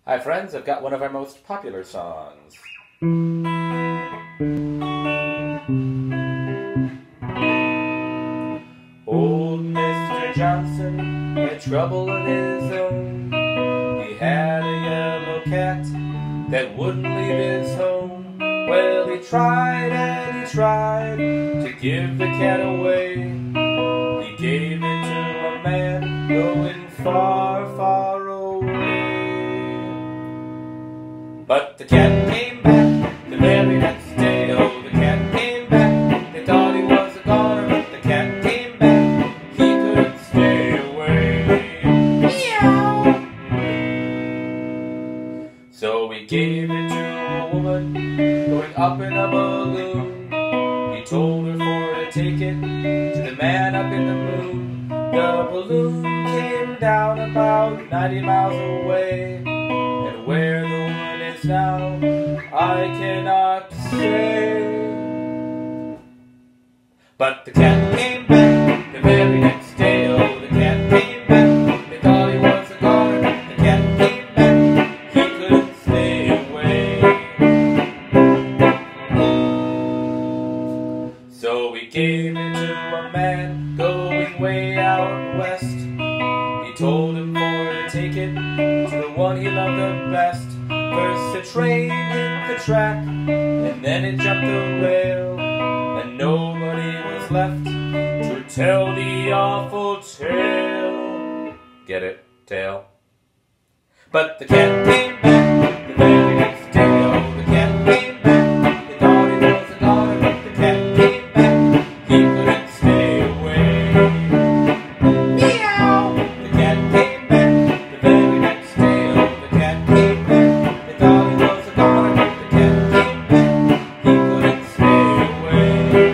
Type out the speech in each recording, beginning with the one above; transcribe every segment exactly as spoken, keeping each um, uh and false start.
Hi friends, I've got one of our most popular songs. Old Mister Johnson had trouble of his own. He had a yellow cat that wouldn't leave his home. Well, he tried and he tried to give the cat away. He gave it to a man going far, far away. But the cat came back the very next day. Oh, the cat came back. They thought he was a goner, but the cat came back. He couldn't stay away. Meow! So he gave it to a woman going up in a balloon. He told her for to take it to the man up in the moon. The balloon came down about ninety miles away, and where the woman is now, I cannot say. But the cat came back the very next day. Oh, the cat came back. They thought he was a goner, but the cat came back. He couldn't stay away. So we gave it to a man going way out west. He told him for to take it to the one he loved the best. First the train hit the track, and then it jumped the rail, and nobody was left to tell the awful tale. Get it? Tale? But the cat came back the very next day. Oh, the cat came back. They thought he was a goner, but the cat came back. He couldn't stay away. Meow! The cat came back the very next day. Oh, the cat came back. They thought he was a goner, but the cat came back. He couldn't stay away.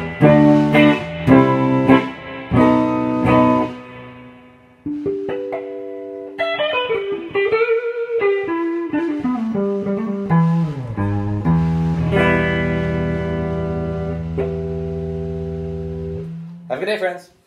Have a good day, friends.